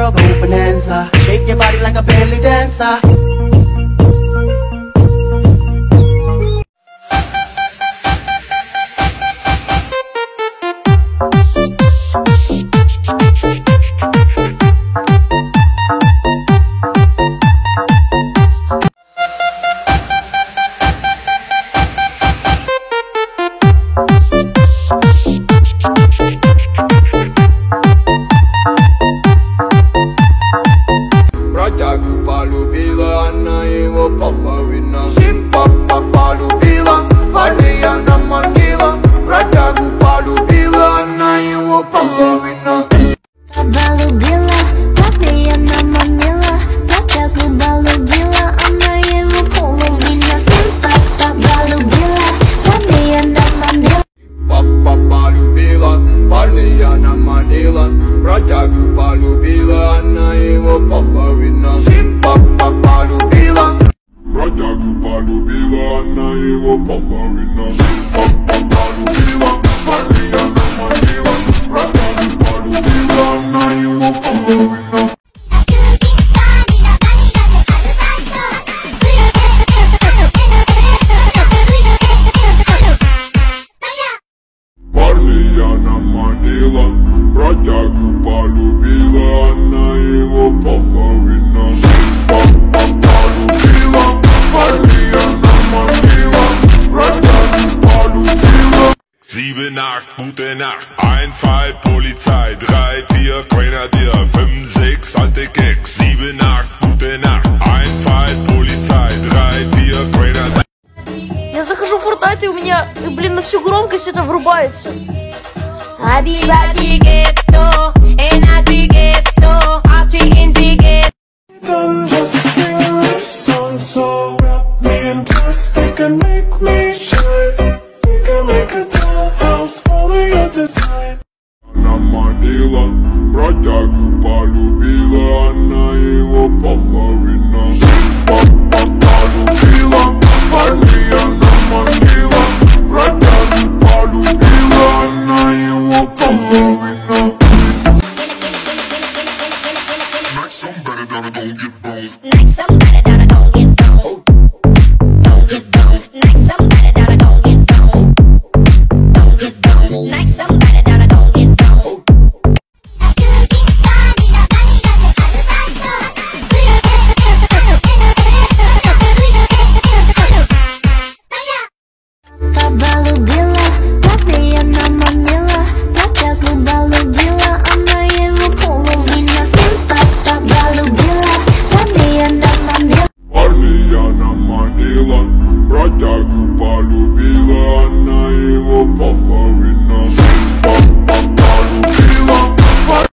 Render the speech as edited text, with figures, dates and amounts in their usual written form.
girl, go bonanza. Shake your body like a belly dancer. Бродягу полюбила, она его половина. Симпа полюбила, парня наманила. Бродягу полюбила, она его половина. Полюбила, парня наманила. Бродягу полюбила, она его половина. Симпа полюбила, парня наманила. Папа полюбила, парня наманила. Бродягу полюбила, она его половина. Симпа полюбила, бродягу полюбила, она его половина. Симпа полюбила, парня наманила. Бродягу полюбила, она его половина. Парня наманила, бродягу полюбила, она его половина. Папа полюбила, парня наманила, бродягу полюбила. 7, 8, gute Nacht. 1, 2, Polizei. 3, 4, Grenadier. 5, 6, alte Keks. 7, 8, gute Nacht. 1, 2, Polizei. 3, 4, Grenadier. Я захожу в Fortnite, и у меня, блин, на всю громкость это врубается. Don't just sing this song, so wrap me in plastic and make me shine. We can make a dollhouse, follow your design. Наманила, бродягу полюбила, она его половина.